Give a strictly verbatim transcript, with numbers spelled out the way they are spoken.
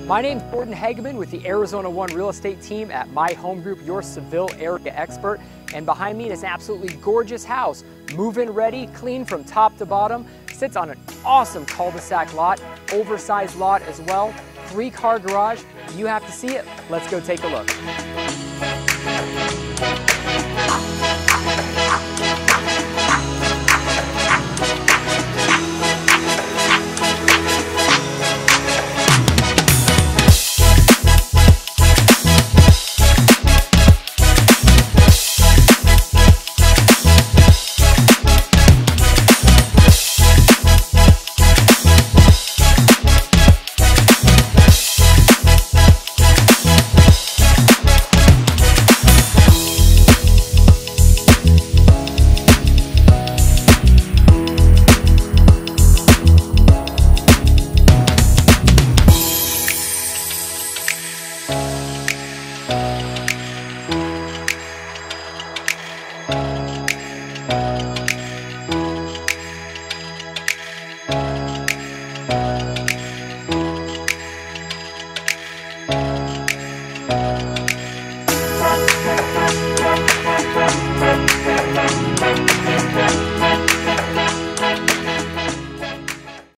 My name's Gordon Hageman with the Arizona One Real Estate team at My Home Group, your Seville area expert. And behind me is an absolutely gorgeous house. Move-in ready, clean from top to bottom. Sits on an awesome cul-de-sac lot, oversized lot as well. Three-car garage. You have to see it. Let's go take a look.